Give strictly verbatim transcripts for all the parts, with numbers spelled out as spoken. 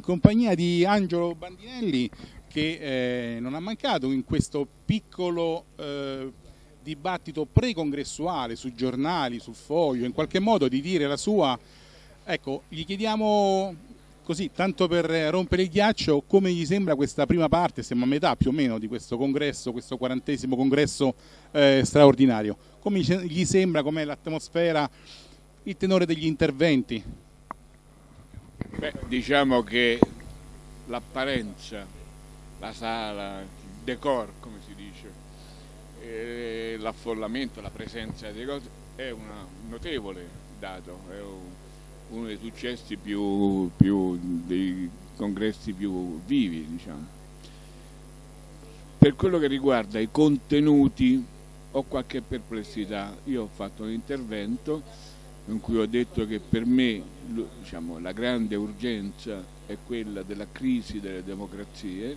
compagnia di Angelo Bandinelli, che eh, non ha mancato in questo piccolo eh, dibattito pre-congressuale sui giornali, sul Foglio, in qualche modo di dire la sua. Ecco, gli chiediamo così, tanto per rompere il ghiaccio, come gli sembra questa prima parte, siamo a metà più o meno di questo congresso, questo quarantesimo congresso eh, straordinario. Come gli sembra, com'è l'atmosfera, il tenore degli interventi? Beh, diciamo che l'apparenza, la sala, il decor, come si dice, l'affollamento, la presenza dei cose è un notevole dato, è un, uno dei successi più, più dei congressi più vivi, diciamo. Per quello che riguarda i contenuti ho qualche perplessità. Io ho fatto un intervento in cui ho detto che per me, diciamo, la grande urgenza è quella della crisi delle democrazie.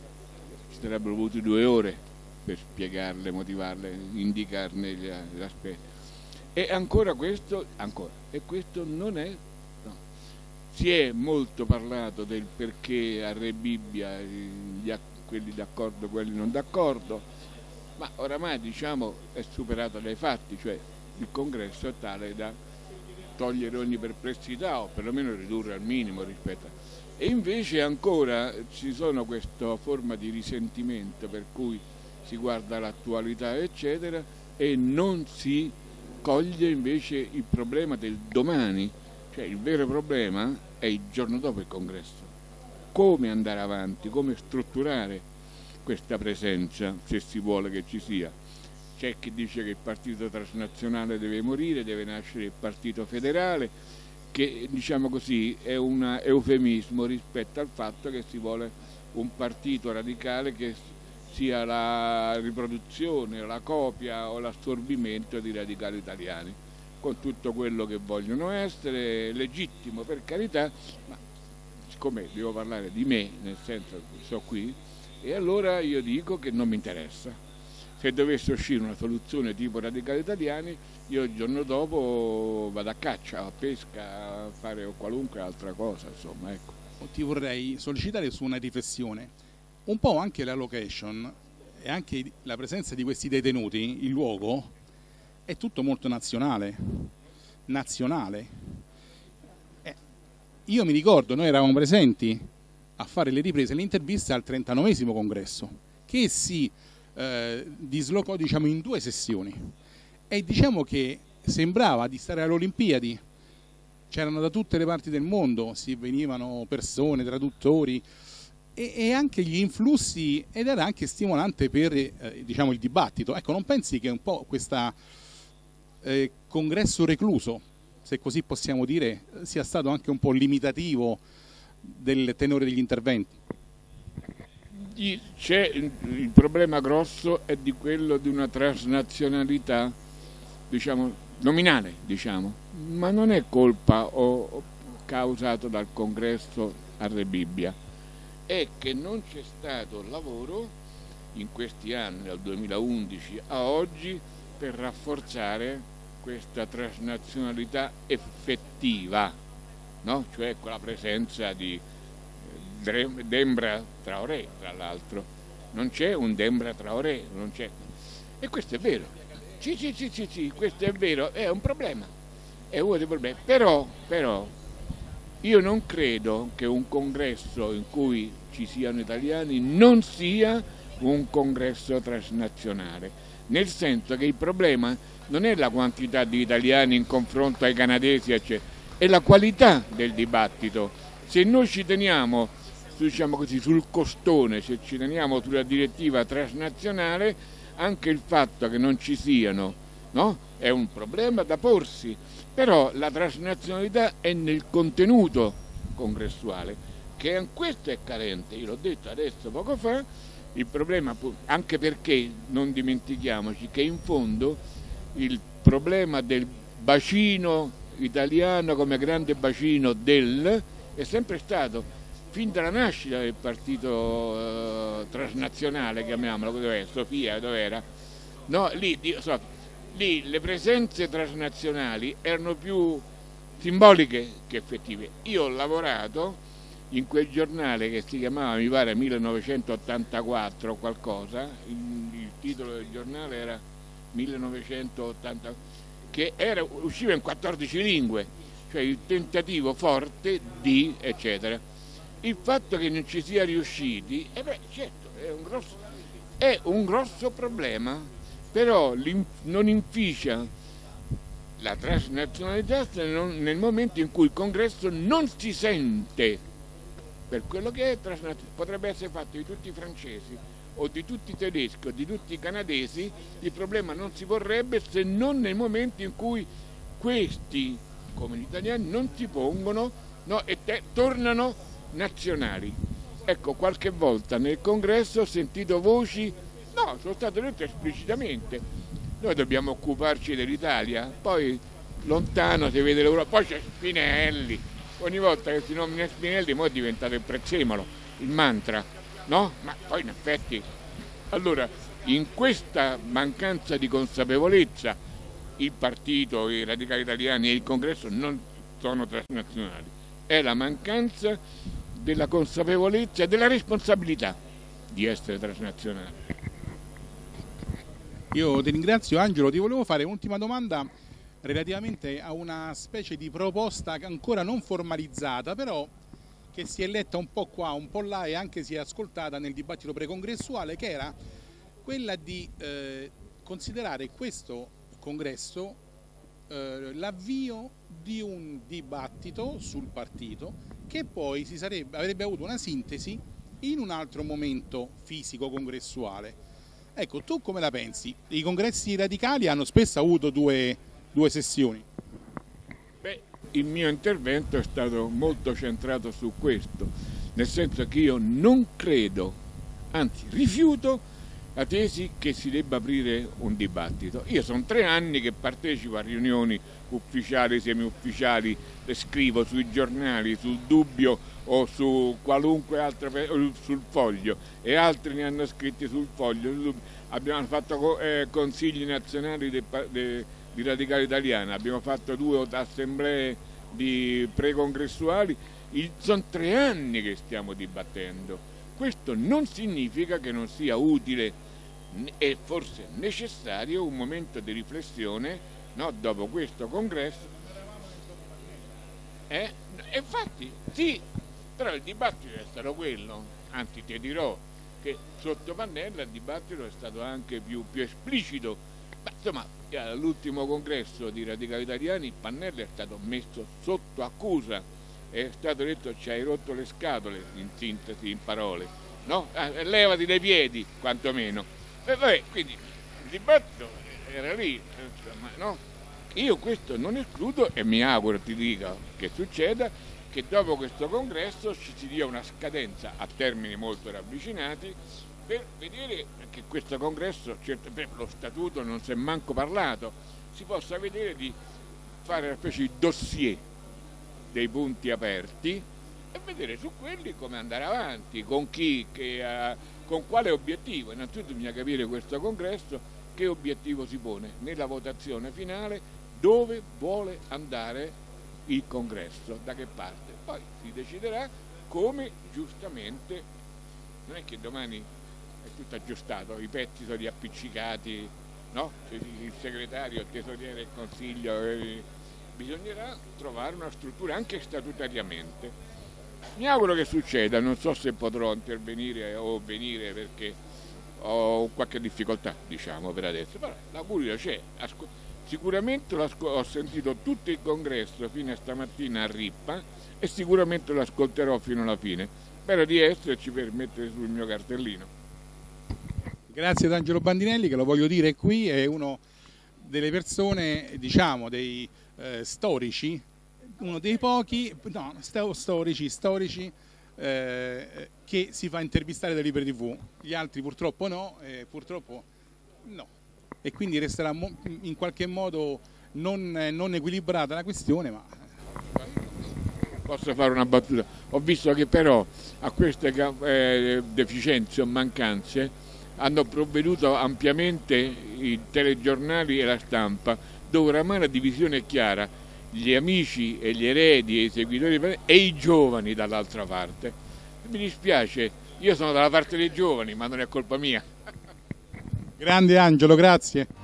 Ci sarebbero voluto due ore per spiegarle, motivarle, indicarne gli, gli aspetti. E ancora questo, ancora, e questo non è, no. Si è molto parlato del perché a Re Bibbia, gli, quelli d'accordo, quelli non d'accordo, ma oramai, diciamo, è superato dai fatti, cioè il congresso è tale da togliere ogni perplessità o perlomeno ridurre al minimo rispetto a... E invece ancora ci sono questa forma di risentimento per cui si guarda l'attualità eccetera e non si coglie invece il problema del domani, cioè il vero problema è il giorno dopo il congresso, come andare avanti, come strutturare questa presenza se si vuole che ci sia. C'è chi dice che il partito transnazionale deve morire, deve nascere il partito federale, che diciamo così è un eufemismo rispetto al fatto che si vuole un partito radicale che sia la riproduzione, la copia o l'assorbimento di radicali italiani, con tutto quello che vogliono essere, legittimo per carità, ma siccome devo parlare di me, nel senso che sono qui, e allora io dico che non mi interessa. Se dovesse uscire una soluzione tipo radicali italiani, io il giorno dopo vado a caccia, a pesca, a fare qualunque altra cosa, insomma, ecco. Ti vorrei sollecitare su una riflessione, un po' anche la location e anche la presenza di questi detenuti, il luogo, è tutto molto nazionale, nazionale. Eh, io mi ricordo, noi eravamo presenti a fare le riprese, le interviste al trentanovesimo congresso, che si eh, dislocò, diciamo, in due sessioni, e diciamo che sembrava di stare alle Olimpiadi. C'erano da tutte le parti del mondo, si venivano persone, traduttori e, e anche gli influssi, ed era anche stimolante per eh, diciamo, il dibattito. Ecco, non pensi che un po' questo eh, congresso recluso, se così possiamo dire, sia stato anche un po' limitativo del tenore degli interventi? C'è il problema grosso è di quello di una transnazionalità, diciamo, nominale, diciamo, ma non è colpa o, o causato dal congresso a Re Bibbia, è che non c'è stato lavoro in questi anni, dal duemilaundici a oggi, per rafforzare questa transnazionalità effettiva, no? Cioè con la presenza di Dembra Traoré, tra l'altro. Non c'è un Dembra Traoré, non c'è. E questo è vero. Sì, sì, sì, sì, sì, questo è vero, è un problema, è uno dei problemi. Però, però, io non credo che un congresso in cui ci siano italiani non sia un congresso transnazionale, nel senso che il problema non è la quantità di italiani in confronto ai canadesi, eccetera, è la qualità del dibattito. Se noi ci teniamo, diciamo così, sul costone, se ci teniamo sulla direttiva transnazionale, anche il fatto che non ci siano, no? È un problema da porsi, però la transnazionalità è nel contenuto congressuale, che questo è carente, io l'ho detto adesso poco fa, il problema, anche perché non dimentichiamoci che in fondo il problema del bacino italiano come grande bacino del è sempre stato fin dalla nascita del partito eh, transnazionale, chiamiamolo, dov'è? Sofia, dov'era? No, lì, so, lì le presenze transnazionali erano più simboliche che effettive. Io ho lavorato in quel giornale che si chiamava, mi pare, millenovecentottantaquattro o qualcosa, il, il titolo del giornale era millenovecentottanta, che era, usciva in quattordici lingue, cioè il tentativo forte di eccetera. Il fatto che non ci sia riusciti, eh beh, certo, è un grosso, è un grosso problema, però non inficia la transnazionalità nel momento in cui il congresso non si sente per quello che è transnazionale. Potrebbe essere fatto di tutti i francesi o di tutti i tedeschi o di tutti i canadesi, il problema non si vorrebbe se non nel momento in cui questi, come gli italiani, non si pongono, no, e te, tornano nazionali. Ecco, qualche volta nel congresso ho sentito voci, no, sono state dette esplicitamente, noi dobbiamo occuparci dell'Italia, poi lontano si vede l'Europa, poi c'è Spinelli, ogni volta che si nomina Spinelli poi è diventato il prezzemolo, il mantra, no? Ma poi in effetti, allora, in questa mancanza di consapevolezza il partito, i radicali italiani e il congresso non sono transnazionali, è la mancanza della consapevolezza e della responsabilità di essere transnazionali. Io ti ringrazio, Angelo. Ti volevo fare un'ultima domanda relativamente a una specie di proposta ancora non formalizzata, però che si è letta un po' qua, un po' là e anche si è ascoltata nel dibattito precongressuale, che era quella di eh, considerare questo congresso eh, l'avvio di un dibattito sul partito che poi si sarebbe, avrebbe avuto una sintesi in un altro momento fisico congressuale. Ecco, tu come la pensi? I congressi radicali hanno spesso avuto due, due sessioni. Beh, il mio intervento è stato molto centrato su questo, nel senso che io non credo, anzi rifiuto la tesi che si debba aprire un dibattito. Io sono tre anni che partecipo a riunioni ufficiali, semi-ufficiali, le scrivo sui giornali, sul Dubbio o su qualunque altro, sul Foglio, e altri ne hanno scritti sul Foglio. Abbiamo fatto eh, consigli nazionali de, de, di radicali italiani, abbiamo fatto due assemblee di precongressuali, sono tre anni che stiamo dibattendo. Questo non significa che non sia utile e forse necessario un momento di riflessione, no, dopo questo congresso. Eh? Infatti sì, però il dibattito è stato quello, anzi ti dirò che sotto Pannella il dibattito è stato anche più, più esplicito, ma insomma all'ultimo congresso di radicali italiani Pannella è stato messo sotto accusa, è stato detto ci hai rotto le scatole, in sintesi, in parole, no? Eh, levati dai piedi quantomeno. E vabbè, quindi il dibattito era lì, insomma, no? Io questo non escludo e mi auguro, ti dica, che succeda, che dopo questo congresso ci si dia una scadenza a termini molto ravvicinati per vedere che questo congresso, certo, per lo statuto non si è manco parlato, si possa vedere di fare una specie di dossier dei punti aperti e vedere su quelli come andare avanti, con chi, che, uh, con quale obiettivo. Innanzitutto bisogna capire questo congresso che obiettivo si pone nella votazione finale, dove vuole andare il congresso, da che parte. Poi si deciderà come giustamente, non è che domani è tutto aggiustato, i pezzi sono riappiccicati, no? Il segretario, il tesoriere del consiglio, eh, bisognerà trovare una struttura anche statutariamente. Mi auguro che succeda, non so se potrò intervenire o venire perché ho qualche difficoltà, diciamo, per adesso, però l'augurio c'è. Sicuramente ho sentito tutto il congresso fino a stamattina a Rippa e sicuramente lo ascolterò fino alla fine. Spero di esserci per mettere sul mio cartellino. Grazie ad Angelo Bandinelli, che lo voglio dire qui, è uno delle persone, diciamo, dei eh, storici, uno dei pochi, no, storici, storici eh, che si fa intervistare da Liberi tivù. Gli altri purtroppo no, eh, purtroppo no. E quindi resterà in qualche modo non, non equilibrata la questione, ma... Posso fare una battuta? Ho visto che però a queste eh, deficienze o mancanze hanno provveduto ampiamente i telegiornali e la stampa, dove oramai la divisione è chiara. gli amici e gli eredi e i seguitori e i giovani dall'altra parte. Mi dispiace, io sono dalla parte dei giovani, ma non è colpa mia. Grande Angelo, grazie.